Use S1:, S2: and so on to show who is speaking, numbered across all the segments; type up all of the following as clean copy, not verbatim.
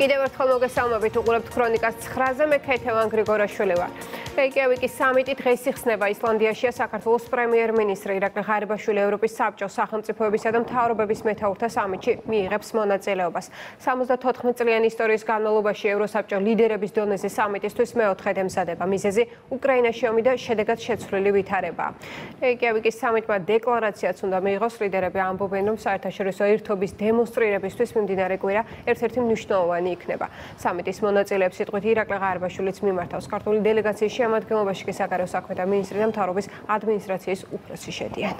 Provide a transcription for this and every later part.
S1: კიდევ ერთხელ მოგესალმებით, უყურებთ ქრონიკას 9-ზე, მე ქეთევან გრიგორაშვილი ვარ. რეიკიავიკის სამიტი დღეს იხსნება. ისლანდიაშია საქართველოს პრემიერ-მინისტრი ირაკლი ღარიბაშვილი ევროპის საბჭოს სახელმწიფოებისა და მთავრობების მეთაურთა სამიტში მიიღებს მონაწილეობას. 74 წლიანი ისტორიის განმავლობაში ევროსაბჭო ლიდერების დონეზე სამიტისთვის მეოთხედ ემზადება. მიზეზი უკრაინაში ომი და შედეგად შეცვლილი ვითარებაა. რეიკიავიკის სამიტმა დეკლარაციაც უნდა მიიღოს. ლიდერები ამბობენ, რომ საერთაშორისო ერთობის დემონსტრირებისთვის მიმდინარე კვირა ერთ-ერთი მნიშვნელოვანი იქნება. სამიტის მონაწილეებს სიტყვით ირაკლი ღარიბაშვილიც მიმართავს. ქართული დელეგაციის შემადგენლობაში კი საგარეო საქმეთა მინისტრი და მთავრობის ადმინისტრაციის უფროსი შედიან.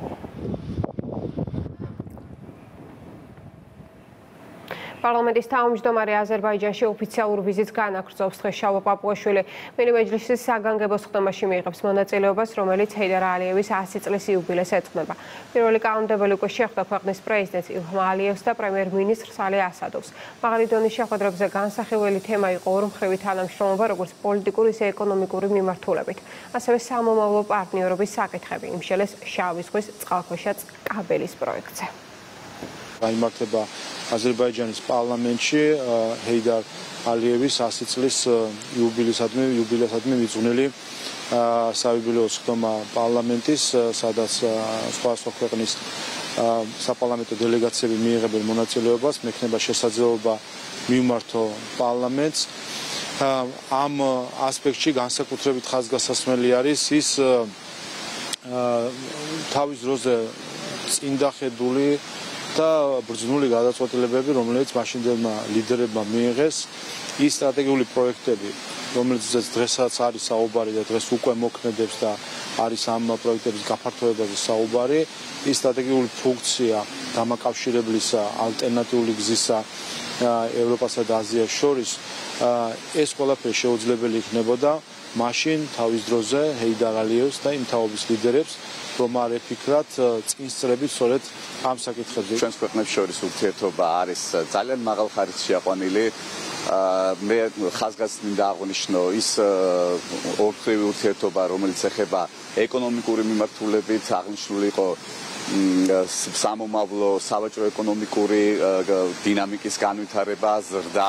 S1: პარლამენტის თავმჯდომარე აზერბაიჯანში ოფიციალურ ვიზიტს განაგრძობს დღეს შალვა პაპუაშვილი. მინი მეჯლისის საგანგებო სხდომაში მიიღებს მონაწილეობას, რომელიც ჰეიდარ ალიევის 100 წლის იუბილეს ეძღვნება. პირველი კანონმდებელი უკვე შეხვდა ქვეყნის პრეზიდენტს ილჰამ ალიევს და პრემიერ-მინისტრს ალი ასადოვს. მაღალი დონის შეხვედრებზე განსახილველი თემა იყო ორმხრივი თანამშრომლობა, როგორც პოლიტიკური, ისე ეკონომიკური მიმართულებით. ასევე სამომავლო პარტნიორობის საკითხები, იმშელეს შავი ზღვის წყალქვეშა კაბელის პროექტზე.
S2: Გაიმართება აზერბაიჯანის პარლამენტში ჰეიდარ ალიევის 100 წლის იუბილეისადმი მიძღვნილი საიუბილეო სხდომა პარლამენტის, სადაც სხვადასხვა ქვეყნის საპარლამენტო დელეგაციები მიიღებენ მონაწილეობას, მექნება შესაძლებლობა მივმართო პარლამენტს. ამ ასპექტში განსაკუთრებით ხაზგასასმელი არის ის თავის დროზე წინდახედული და ბრძნული გადაწყვეტილებები, რომელიც მაშინდელმა ლიდერებმა მიიღეს, ის სტრატეგიული პროექტები, რომელზეც დღესაც არის საუბარი და დღეს უკვე მოქმედებს და არის ამ პროექტების გაფართოებაზე საუბარი, ის სტრატეგიული ფუნქცია დამაკავშირებლისა, ალტერნატიული გზისა ევროპასა და აზიას შორის, ეს ყველაფერი შეუძლებელი იქნებოდა მაშინ თავის დროზე ჰეიდარ ალიევს და იმ თაობის ლიდერებს, რომ არ ეფიქრათ წინსწრებით სწორედ ამ საკითხებზე.
S3: ჩვენს ქვეყნებს შორის ურთიერთობა არის ძალიან მაღალ ხარისხში აყვანილი. მე ხაზგასმით აღნიშნო ის ორთვევი ურთიერთობა, რომელიც ეხება ეკონომიკური მიმართულებით, აღნიშნული იყო სამომავლო სავაჭრო ეკონომიკური დინამიკის განვითარება, ზრდა.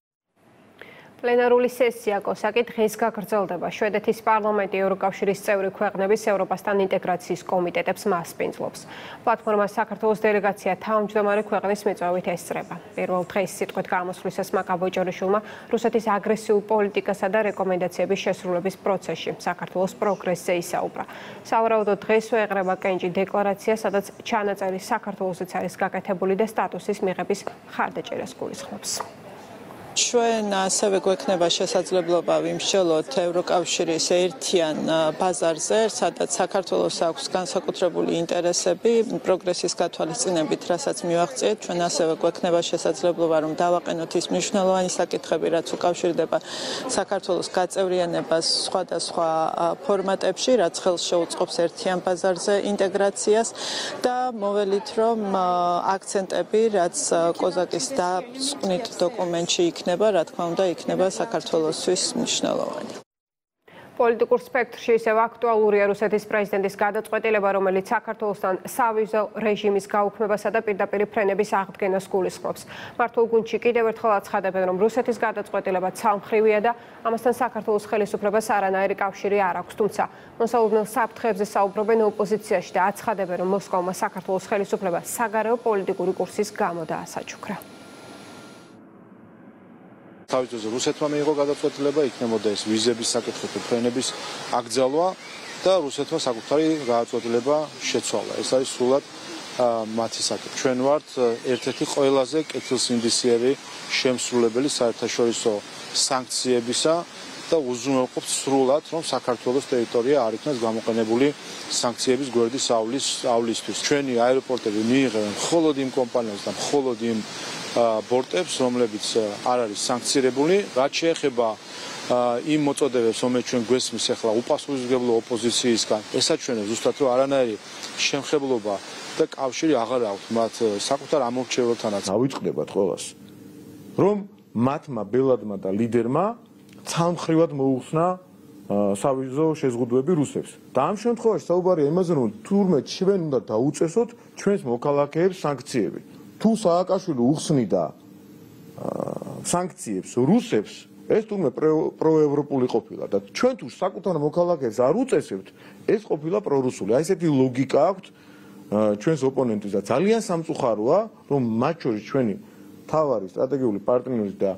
S1: პლენარული სესია კოსაკი დღეს გაგრძელდება. შვედეთის პარლამენტი ევროკავშირის წევრი ქვეყნების ევროპასთან ინტეგრაციის კომიტეტებს მასპინძლობს. პლატფორმას საქართველოს დელეგაცია თავმჯდომარე ქვეყნის მიწვევით ესწრება. პირველ დღეს სიტყვით გამოსვლისას მაკა ბოჭორიშვილმა რუსეთის აგრესიულ პოლიტიკასა და რეკომენდაციების შესრულების პროცესში საქართველოს პროგრესზე ისაუბრა. სავარაუდოდ დღესვე ეყრება კენჭი დეკლარაცია, სადაც ჩანაწერი საქართველოსაც არის გაკეთებული და სტატუსის მიღების მხარდაჭერას გულისხმობს.
S4: ჩვენ ასევე გვექნება შესაძლებლობა ვიმსჯელოთ ევროკავშირის ერთიან ბაზარზე, სადაც საქართველოს აქვს განსაკუთრებული ინტერესები პროგრესის გათვალისწინებით, რასაც მივაღწიეთ. ჩვენ ასევე გვექნება შესაძლებლობა, რომ დავაყენოთ ის მნიშვნელოვანი საკითხები, რაც უკავშირდება საქართველოს გაწევრიანებას სხვადასხვა ფორმატებში, რაც ხელს შეუწყობს ერთიან ბაზარზე ინტეგრაციას და მოველით, რომ აქცენტები, რაც კოზაკის დასკვნით დოკუმენტში იქნება, რა თქმა უნდა, იქნება საქართველოსთვის მნიშვნელოვანი.
S1: პოლიტიკურ სპექტრში ისევ აქტუალურია რუსეთის პრეზიდენტის გადაწყვეტილება, რომელიც საქართველოსთან სავიზო რეჟიმის გაუქმებასა და პირდაპირ ფრენების აღდგენას გულისხმობს. მართულ გუნდში კიდევ ერთხელ აცხადებენ, რომ რუსეთის გადაწყვეტილება ცალმხრივია და ამასთან საქართველოს ხელისუფლებას არანაირი კავშირი არ აქვს. თუმცა მოსალოდნელ საფრთხეებზე საუბრობენ ოპოზიციაში და აცხადებენ, რომ მოსკოვმა საქართველოს ხელისუფლება საგარეო პოლიტიკური კურსის გამო დაასაჩუქრა.
S2: თავის დროზე რუსეთმა მიიღო გადაწყვეტილება, იქნებოდა ეს ვიზების საკითხი თუ ფრენების აკრძალვა და რუსეთმა საკუთარი გადაწყვეტილება შეცვალა. ეს არის სრულად მათი საკითხი. ჩვენ ვართ ერთ-ერთი ყველაზე კეთილსინდისიერი შემსრულებელი საერთაშორისო სანქციებისა და უზრუნველყოფთ სრულად, რომ საქართველოს ტერიტორია არ იქნას გამოყენებული სანქციების გვერდისავლისთვის. ჩვენი აეროპორტები მიიღებენ მხოლოდ იმ კომპანიებს და მხოლოდ იმ ბორტებს, რომლებიც არ არის სანქცირებული. რაც შეეხება იმ მოწოდებებს, რომელიც ჩვენ გვესმის ახლა უპასუხისმგებლო ოპოზიციისგან, ესაჩვენებს ზუსტად, რომ არანაირი შემხებლობა და კავშირი აღარ აქვს მათ საკუთარ ამორჩეველთანაც.
S5: ავიწყდებათ ყველას, რომ მათმა ბელადმა და ლიდერმა ცალმხრივად მოუხსნა სავიზო შეზღუდვები რუსებს. და ამ შემთხვევაში საუბარია იმაზე, რომ თურმე ჩვენ უნდა დაუწესოთ ჩვენს მოქალაქეებს სანქციები. თუ სააკაშვილი უხსნიდა სანქციებს რუსებს ეს თურმე პროევროპული ყოფილა და ჩვენ თუ საკუთარ მოქალაქეებს არ უწესებთ ეს ყოფილა პრორუსული. აი ესეთი ლოგიკა აქვს ჩვენს ოპონენტის და ძალიან სამწუხაროა რომ მათ შორის ჩვენი თავარი სტრატეგიული პარტნიორი და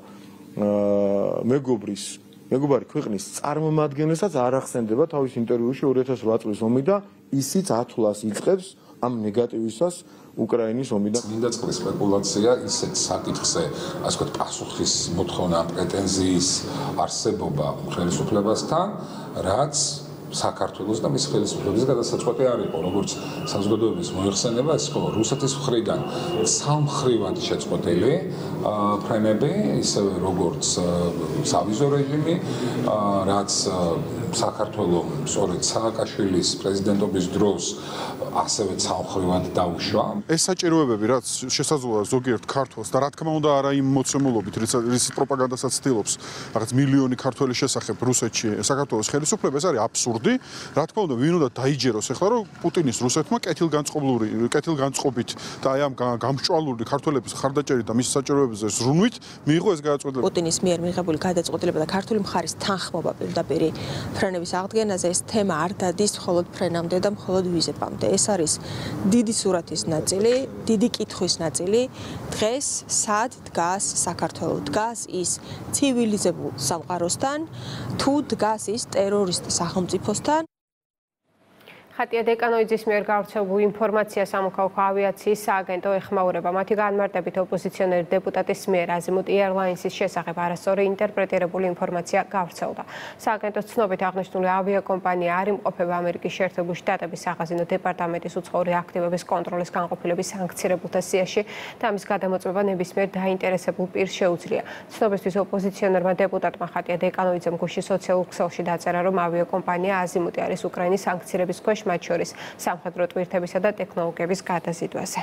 S5: მეგობარი ქვეყნის წარმომადგენელსაც არ ახსენდება თავის ინტერვიუში 2008 წლის ომი და ისიც ათვლას იწყებს ამ ნეგატივისას უკრაინის ომიდან.
S6: მინდა წყლის სპეკულაცია ისეთ საკითხზე, ასე ვთქვათ, პასუხის მოთხოვნა, პრეტენზიის არსებობა ხელისუფლებასთან, რაც საქართველოს და მის ხელისუფლების გადასაწყვეტი არ იყო, როგორც საზოგადოების მოიხსენება, ის ხო რუსეთის მხრიდან სამხრივად შეწყვეტილი ფრენები, ისევე როგორც სავიზო რეჟიმი, რაც საქართველოს სწორედ სააკაშვილის პრეზიდენტობის დროს ასევე სამხრივად დაუშვა.
S7: ეს საჭიროებები, რაც შესაძლოა ზოგიერთ ქართველს და რა თქმა უნდა არა იმ მოცემულობით, რის პროპაგანდასაც ცდილობს რაღაც მილიონი ქართველის შესახებ რუსეთში საქართველოს ხელისუფლება, ეს არის აბსურდი. რა თქმა უნდა, ვინ უნდა დაიჯეროს ახლა, რომ პუტინის რუსეთმა კეთილგანწყობით და აი ამ გამსჭვალული ქართველების ხარდაჭერით და მის საჭიროებებზე ზრუნვით მიიღო ეს გადაწყვეტილება.
S8: პუტინის მიერ მიღებული გადაწყვეტილება და ქართული მხარის თანხმობა პირდაპირ ფრენების აღდგენაზე ეს თემა არ დადის მხოლოდ ფრენამდე და მხოლოდ ვიზებამდე. ეს არის დიდი სურათის ნაწილი, დიდი კითხვის ნაწილი. დღეს სად დგას საქართველო? დგას ის ცივილიზებულ სამყაროსთან, თუ დგას ის ტერორისტ სახელმწიფოსთან?
S1: ხატია დეკანოიძის მიერ გავრცელებული ინფორმაცია სამოქალაქო ავიაციის სააგენტო ეხმაურება. მათი განმარტებით ოპოზიციონერი დეპუტატის მიერ Azimut Airlines-ის შესახებ არასწორი ინტერპრეტირებული ინფორმაცია გავრცელდა. სააგენტოს ცნობით აღნიშნული ავიაკომპანია არ იმყოფება ამერიკის შეერთებული შტატების სახაზინო დეპარტამენტის უცხოური აქტივების კონტროლის განყოფილების სანქცირებულთა სიაში და ამის გადამოწმება ნებისმიერ დაინტერესებულ პირს შეუძლია. ცნობისთვის ოპოზიციონერმა დეპუტატმა ხატია დეკანოიძემ გუშინ სოციალურ ქსელში დაწერა, რომ ავიაკომპანია Azimut არის უკრაინის სანქცირების ქვეშ მათ შორის სამხედრო ტვირთებისა და ტექნოლოგიების გადაზიდვაზე.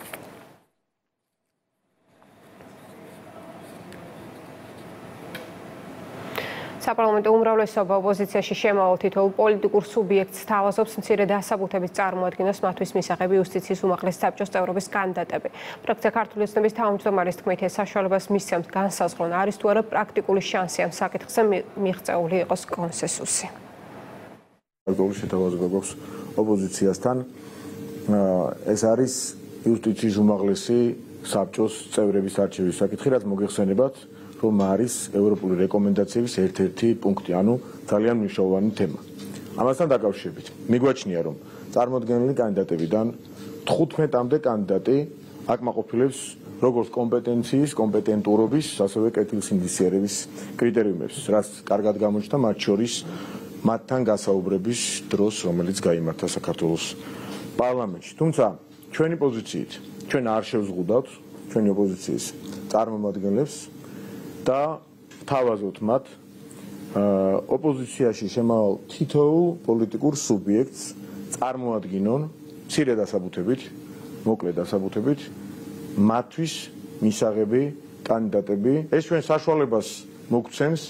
S1: საპარლამენტო უმრავლესობა ოპოზიციაში შემავალ თითოეულ პოლიტიკურ სუბიექტს თავაზობს მცირე დასაბუთების წარმოადგენას მათთვის მისაღები იუსტიციის უმაღლეს საბჭოს წევრობის კანდიდატები. ფრაქცია ქართული ოცნების თავმჯდომარის თქმით, ეს საშუალებას მისცემს განსაზღვრონ, არის თუ არა პრაქტიკული შანსი ამ საკითხზე მიღწეული იყოს კონსენსუსი.
S5: შეთავაზება გვაქვს ოპოზიციასთან. ეს არის იუსტიციის უმაღლესი საბჭოს წევრების არჩევის საკითხი, რაც მოგეხსენებათ, რომ არის ევროპული რეკომენდაციების ერთ-ერთი პუნქტი, ანუ ძალიან მნიშვნელოვანი თემა. ამასთან დაკავშირებით, მიგვაჩნია, რომ წარმოდგენილი კანდიდატებიდან 15-მდე კანდიდატი აკმაყოფილებს როგორც კომპეტენციის, კომპეტენტურობის, ასევე კეთილსინდისიერების კრიტერიუმებს, რაც კარგად გამოჩნდა მათ შორის მათთან გასაუბრების დროს, რომელიც გაიმართა საქართველოს პარლამენტში. თუმცა ჩვენი პოზიციით, ჩვენ არ შევზღუდავთ ჩვენი ოპოზიციის წარმომადგენლებს და თავაზობთ მათ ოპოზიციაში შემავალ თითოეულ პოლიტიკურ სუბიექტს წარმოადგინონ მცირე დასაბუთებით, მოკლე დასაბუთებით მათთვის მისაღები კანდიდატები. ეს ჩვენ საშუალებას მოგცემს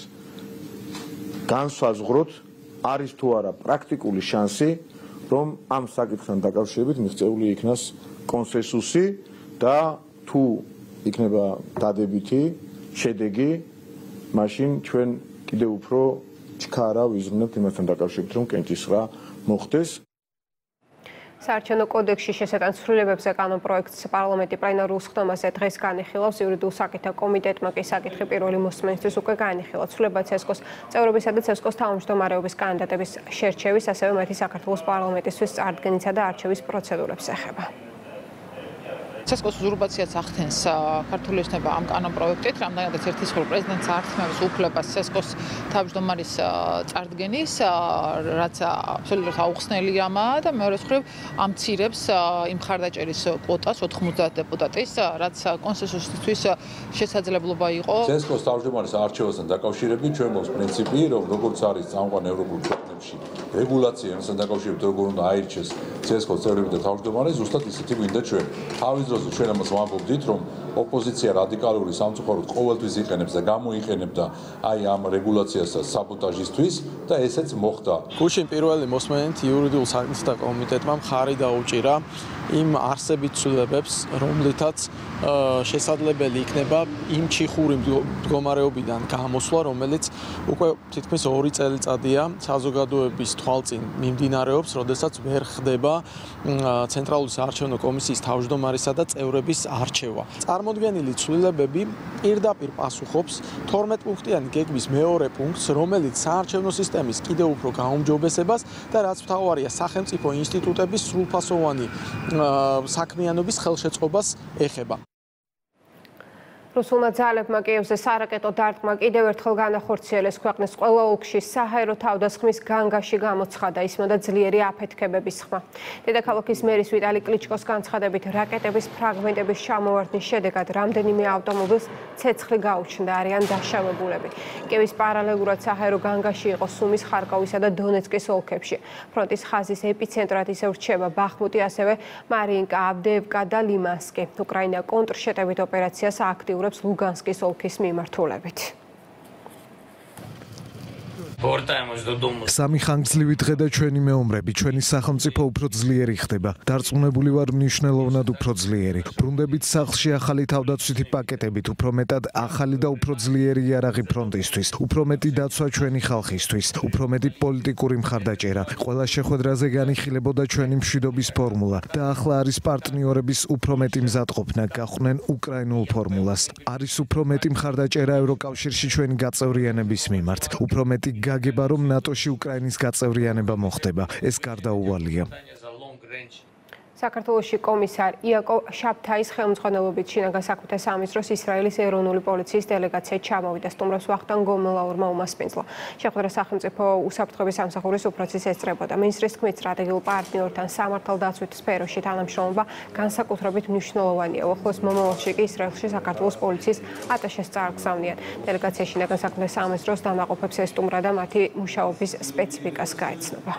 S5: განსაზღვროთ არის თუ არა პრაქტიკული შანსი, რომ ამ საკითხთან დაკავშირებით მიღწეული იქნას კონსენსუსი და თუ იქნება დადებითი შედეგი, მაშინ ჩვენ კიდევ უფრო ჩქარა ვიზრუნებთ იმასთან დაკავშირებით, რომ კენჭისყრა მოხდეს.
S1: საარჩევნო კოდექსში შესატან ცვლილებებზე კანონპროექტს პარლამენტი პლენარულ სხდომაზე დღეს განიხილავს. იურიდიულ საკითხთა კომიტეტმა კი საკითხი პირველი მოსმენისთვის უკვე განიხილა. ცვლილება ცესკოს წევრობისა და ცესკოს თავმჯდომარეობის კანდიდატების შერჩევის, ასევე მათი საქართველოს პარლამენტისთვის წარდგენისა და არჩევის პროცედურებს ეხება.
S9: ცესკოს უზურპაციას ახდენს ქართული ოცნება ამ კანონპროექტით, რამდენადაც ერთის მხრივ პრეზიდენტს ართმევს უფლებას ცესკოს თავმჯდომარის წარდგენის, რაც აბსოლუტურად აუხსნელი რამაა და მეორეს მხრივ ამცირებს იმ ხარდაჭერის კვოტას 90 დეპუტატის, რაც კონსენსუსისთვის შესაძლებლობა იყო.
S10: ცესკოს თავმჯდომარის არჩევასთან დაკავშირებით ჩვენ გვაქვს პრინციპი, რომ როგორც არის წამყვან ევროპულ ქვეყნებში
S6: რეგულაცია იმასთან დაკავშირებით როგორ უნდა აირჩიეს CSKO-ს წევრები და თავმჯდომარე ზუსტად ისეთი გვინდა ჩვენ. თავის დროზე ჩვენ ამას ვამბობდით, რომ ოპოზიცია რადიკალური სამწუხაროდ ყოველთვის იყენებს და გამოიყენებდა აი ამ რეგულაციას საბოტაჟისთვის და ესეც მოხდა.
S10: გუშინ პირველი მოსმენით იურიდიულ საქმეთა კომიტეტმა მხარი დაუჭირა იმ არსებით ცვლილებებს, რომლითაც შესაძლებელი იქნება იმ ჩიხური მდგომარეობიდან გამოსვლა, რომელიც უკვე თითქმის 2 წელიწადია საზოგადოების თვალწინ მიმდინარეობს, როდესაც ვერ ხდება ცენტრალური საარჩევნო კომისიის თავმჯდომარისა და წევრების არჩევა. წარმოდგენილი ცვლილებები პირდაპირ პასუხობს 12 პუნქტიანი გეგმის მეორე პუნქტს, რომელიც საარჩევნო სისტემის კიდევ უფრო გაუმჯობესებას და რაც მთავარია სახელმწიფო ინსტიტუტების სრულფასოვანი საქმიანობის ხელშეწყობას ეხება.
S1: რუსულმა ძალებმა კიევზე სარაკეტო დარტყმა კიდევ ერთხელ განახორციელეს ქვეყნის ყველა ოლქში საჰაერო თავდასხმის განგაში გამოცხადა ისმოდა და ძლიერი აფეთქებების ხმა. დედაქალაქის მერის ვიტალი კლიჩკოს განცხადებით რაკეტების ფრაგმენტების ჩამოვარდნის შედეგად რამდენიმე ავტომობილს ცეცხლი გაუჩნდა, არიან დაშავებულები. კიევის პარალელურად საჰაერო განგაში იყო სუმის, ხარკოვისა და დონეცკის ოლქებში. ფრონტის ხაზის ეპიცენტრად ისევ რჩება ბახმუტი, ასევე მარიინკა, ავდეევკა და ლიმანსკი. უკრაინა კონტრშეტევით ოპერაციას აქტიურებს ლუგანსკის ოლქის მიმართულებით.
S11: სამი ხანგრძლივი დღე და ჩვენი მეომრები, ჩვენი სახელმწიფო უფრო ძლიერი ხდება. დარწმუნებული ვარ მნიშვნელოვნად უფრო ძლიერი. ბრუნდებით სახლში ახალი თავდაცვითი პაკეტებით, უფრო მეტად ახალი და უფრო ძლიერი იარაღი ფრონტისთვის, უფრო მეტი დაცვა ჩვენი ხალხისთვის, უფრო მეტი პოლიტიკური მხარდაჭერა. ყველა შეხვედრაზე განიხილებოდა ჩვენი მშვიდობის ფორმულა და ახლა არის პარტნიორების უფრო მეტი მზადყოფნა, გახვნენ უკრაინულ ფორმულას. არის უფრო მეტი მხარდაჭერა ევროკავშირში ჩვენი გაწევრიანების მიმართ, უფრო მეტი გაგება რომ ნატოში უკრაინის გაწევრიანება მოხდება. ეს გარდაუვალია.
S1: საქართველოში კომისარ იაკოვ შაბთაის ხელმძღვანელობით შინაგან საქმეთა სამინისტროს ისრაელის ეროვნული პოლიციის დელეგაცია ჩამოვიდა. სტუმრობს ვახტანგ გომელაურმა უმასპინძლა. შეხვედრა სახელმწიფო უსაფრთხოების სამსახურის უფროსის ესწრებოდა. მინისტრის თქმით, სტრატეგიულ პარტნიორთან სამართალდაცვით სფეროში თანამშრომლობა განსაკუთრებით მნიშვნელოვანია. უახლოეს მომავალში კი ისრაელში საქართველოს პოლიციის ატაშეს წარგზავნიან. დელეგაცია შინაგან საქმეთა სამინისტროს დამაყოფებს ესტუმრა და მათი მუშაობის სპეციფიკას გაეცნობა.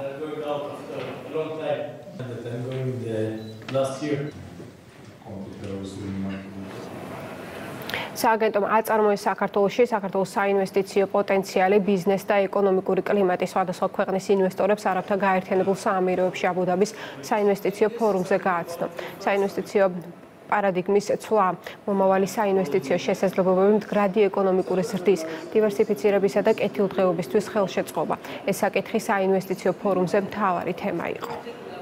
S1: სააგენტომ აწარმოეს საქართველოში საქართველოს საინვესტიციო პოტენციალი, ბიზნეს და ეკონომიკური კლიმატი სხვადასხვა ქვეყნის ინვესტორებს არაბთა გაერთიანებულ საამიროებში აბუ-დაბის საინვესტიციო ფორუმზე გააცნო. საინვესტიციო პარადიგმის ცვლა, მომავალი საინვესტიციო შესაძლებლობები მდგრადი ეკონომიკური ზრდის, დივერსიფიცირებისა და კეთილდღეობისთვის ხელშეწყობა. ეს საკითხი საინვესტიციო ფორუმზე მთავარი თემა იყო.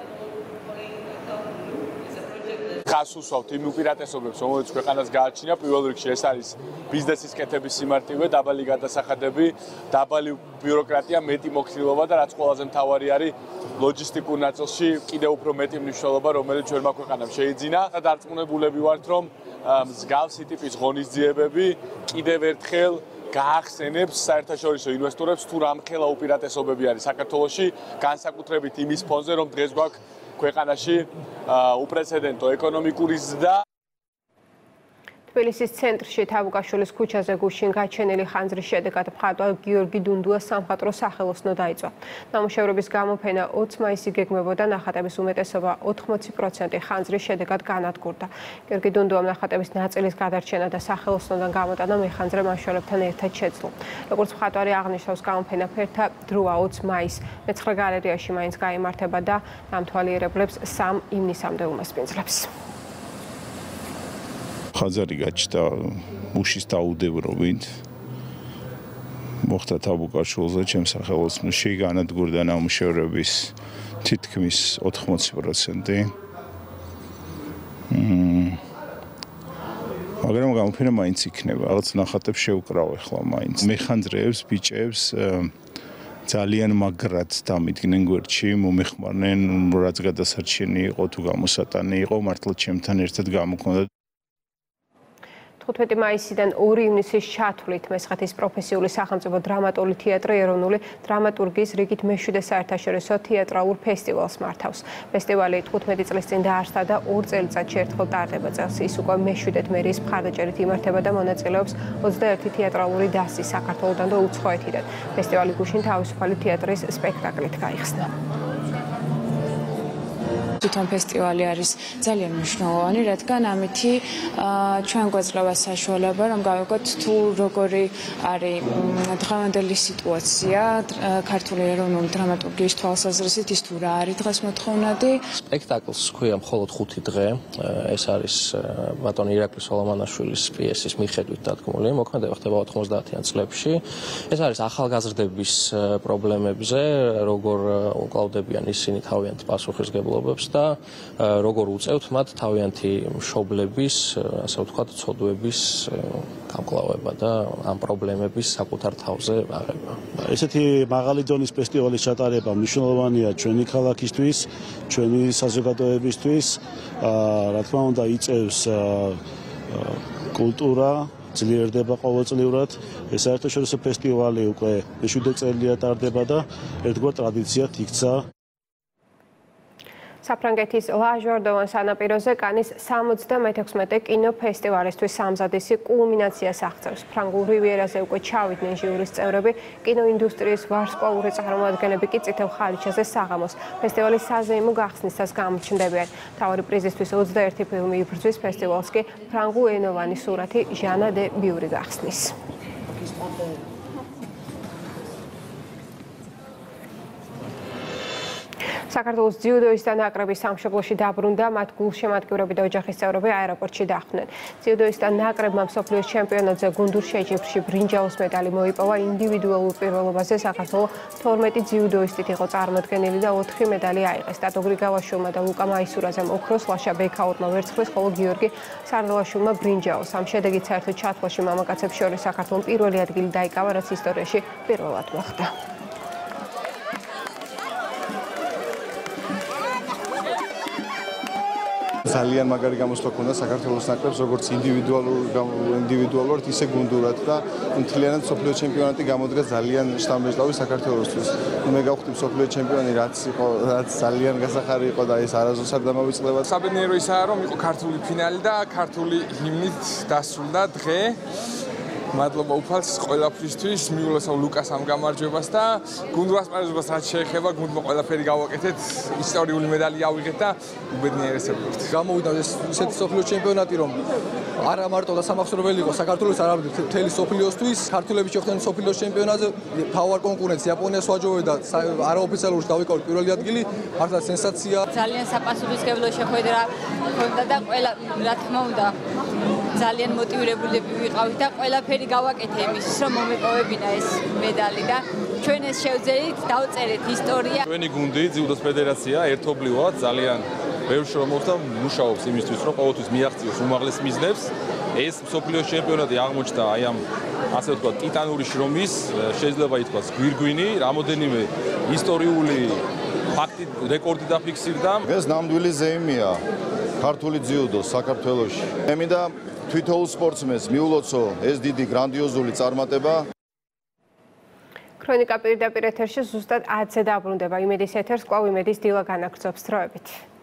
S12: ხას უსვავთ იმ უპირატესობებს, რომელიც ქვეყანას გააჩნია, პირველ რიგში ეს არის ბიზნესის კეთების სიმარტივე, დაბალი გადასახადები, დაბალი ბიუროკრატია, მეტი მოქცილობა და რაც ყველაზე მთავარი არის ლოჯისტიკურ ნაწილში კიდევ უფრო მეტი მნიშვნელობა, რომელიც ჩვენმა ქვეყანამ შეიძინა. დარწმუნებულები ვართ, რომ მსგავსი ტიპის ღონისძიებები კიდევ ერთხელ გაახსენებს საერთაშორისო ინვესტორებს თუ რამხელა უპირატესობები არის საქართველოში, განსაკუთრებით იმის ფონზე, რომ დღეს გვაქვს ქვეყანაში უპრეცედენტო ეკონომიკური ზრდა.
S1: თბილისის ცენტრში თავუკაშვილის ქუჩაზე გუშინ გაჩენილი ხანძრის შედეგად მხატვარ გიორგი დუნდუას სამხატვრო სახელოსნო დაიწვა. ნამუშევრების გამოფენა 20 მაისს გეგმებოდა, ნახატების უმეტესობა 80% ხანძრის შედეგად განადგურდა. გიორგი დუნდუამ ნახატების ნაწილის გადარჩენა და სახელოსნოდან გამოტანა მეხანძრე მაშველებთან ერთად შეძლო. როგორც მხატვარი აღნიშნავს, გამოფენა ფერთა დროა 20 მაისს მეცხრე გალერეაში მაინც გაიმართება და დამთვალიერებლებს 3 ივნისამდე უმასპინძლებს.
S13: ხაზარი გაჩნდა მუშის დაუდევრობით. მოხდა თავუკაშვილზე ჩემს სახელოსნოში, განადგურდა ნამუშევრების თითქმის 80%. მაგრამ გამოფენა მაინც იქნება, რაღაც ნახატებს შევკრავ ახლა მაინც. მეხანძრეებს, ბიჭებს ძალიან მაგრად დამიდგნენ გვერდში, მომეხმარნენ, რაც გადასარჩენი იყო თუ გამოსატანი იყო, მართლა ჩემთან ერთად გამოქონდა.
S1: 15 მაისიდან 2 ივნისის ჩათვლით მესხეთის პროფესიული სახელმწიფო დრამატული თეატრი ეროვნული დრამატურგიის რიგით მე-7 საერთაშორისო თეატრალურ ფესტივალს მართავს. ფესტივალი 15 წლის წინ დაარსდა და 2 წელიწადში ერთხელ ტარდება. წელს ის უკვე მე-7 მერიის მხარდაჭერით იმართება და მონაწილეობს 21 თეატრალური დასი საქართველოდან და უცხოეთიდან. ფესტივალი გუშინ თავისუფალი თეატრის სპექტაკლით გაიხსნა.
S14: თვითონ ფესტივალი არის ძალიან მნიშვნელოვანი, რადგან ამითი ჩვენ გვეძლევა საშუალება, რომ გავიგოთ თუ როგორი არის დღევანდელი სიტუაცია ქართული ეროვნული დრამატურგიის თვალსაზრისით, ის თუ რა არის დღეს მოთხოვნადი.
S10: სპექტაკლს ჰქვია მხოლოდ 5 დღე. ეს არის ბატონი ირაკლი სოლომონაშვილის პიესის მიხედვით დადგმული. მოქმედება ხდება 90-იან წლებში. ეს არის ახალგაზრდების პრობლემებზე, როგორ უკლავდებიან ისინი თავიანთ პასუხისგებლობებს და როგორ უწევთ მათ თავიანთი მშობლების, ასე ვთქვათ, ცოდვების გამკლავება და ამ პრობლემების საკუთარ თავზე აღება.
S15: ესეთი მაღალი დონის ფესტივალის ჩატარება მნიშვნელოვანია ჩვენი ქალაქისთვის, ჩვენი საზოგადოებისთვის, რა თქმა უნდა, იწევს კულტურა, ძლიერდება ყოველწლიურად. ეს საერთაშორისო ფესტივალი უკვე მე-7 წელია ტარდება და ერთგვარ ტრადიციად იქცა.
S1: საფრანგეთის ლა ჟორდოვან სანაპიროზე კანის 76 კინოფესტივალისთვის სამზადისი კულმინაციას აღწევს. ფრანგულ რივიერაზე უკვე ჩავიდნენ ჟიურის წევრები, კინოინდუსტრიის ვარსკვლავური წარმომადგენლები კი წითელ ხალიჩაზე საღამოს ფესტივალის საზეიმო გახსნისას გამოჩნდებიან. მთავარი პრიზისთვის 21 ფილმი იბრძვის, ფესტივალს კი ფრანგულენოვანი სურათი ჟანა დე ბიური გახსნის. საქართველოს ძიუდოისტთა ნაკრების სამშობლოში დაბრუნდა, მათ გულშემატკივრები და ოჯახის წევრები აეროპორტში დახვდნენ. ძიუდოისტთა ნაკრებმა მსოფლიოს ჩემპიონატზე გუნდურ შეჯიბრში ბრინჯაოს медаლი მოიპოვა. ინდივიდუალურ პირველობაზე საქართველოს 12 ძიუდოისტით იყო წარმოდგენილი და 4 медаლი აიღეს. ტატო გრიგავაშვილმა და ლუკა მაისურაძემ ოქროს, ლაშა ბეიქაურმა ვერცხლის, ხოლო გიორგი სარდალაშვილმა ბრინჯაოს. ამ შედეგით საერთო ჩათვლაში მამაკაცებს შორის საქართველოს პირველი ადგილი დაიკავა, რაც ისტორიაში პირველად მოხდა.
S2: ძალიან მაგარი გამოსვლა ქონდა საქართველოს ნაკრებს, როგორც ინდივიდუალურად, ისე გუნდურად და მთლიანად მსოფლიო ჩემპიონატი გამოდრეს ძალიან შთამბეჭდავი საქართველოსთვის. მე გავხდი მსოფლიო ჩემპიონი, რაც ძალიან გასახარი იყო და ეს არასდროს არ დამავიწყდება.
S12: საბედნიერო ისაა, რომ იყო ქართული ფინალი და ქართული ჰიმნით დასრულდა დღე. მადლობა უფალს ყველაფრისთვის, მიულოცავ ლუკას ამ გამარჯვებას და გუნდურ ასპარეზობას რაც შეეხება, გუნდმა ყველაფერი გავაკეთეთ, ისტორიული медаლი ავიღეთ და უბედნიერესები ვართ.
S10: გამოვიდა ეს ისეთი სოფლიო ჩემპიონატი, რომ არა მარტო და სამახსოვრებელი იყო საქართველოს, არამედ მთელი სოფლიოსთვის. ქართველები შეხვდნენ სოფლიოს ჩემპიონატზე, თავარ კონკურენტს იაპონიას ვაჯობებდა და არაოფიციალურში დავიკავეთ პირველი ადგილი, მართლა სენსაცია.
S14: ძალიან საპასუხისმგებლო შეხვედრა ჰქონდა და ყველა, რა თქმა უნდა, ძალიან მოტივირებულები ვიყავით და ყველაფერი გავაკეთე იმისთვის, რომ მომეპოვებინა ეს медаლი და ჩვენ ეს შევძელით დავწერეთ ისტორია.
S16: ჩვენი გუნდი ძიუდოს ფედერაცია ერთობლივად ძალიან ბევრ შრომობს და მუშაობს იმისთვის, რომ ყოველთვის მიაღწიოს უმაღლეს მიზნებს. ეს მსოფლიოს ჩემპიონატი აღმოჩნდა აი ამ ასე ვთქვათ ტიტანური შრომის, შეიძლება ითქვას გვირგვინი, რამოდენიმე ისტორიული ფაქტი, რეკორდი დაფიქსირდა.
S2: ეს ნამდვილი ზეიმია ქართული ძიუდოს საქართველოში. მე მინდა თვითოულ სპორტსმენს მიულოცო ეს დიდი გრანდიოზული წარმატება.
S1: ქრონიკა პირდაპირ ეთერში ზუსტად 10-ზე დაბრუნდება. იმედის ეთერს კვლავ იმედის დილა განაგრძობს დროებით.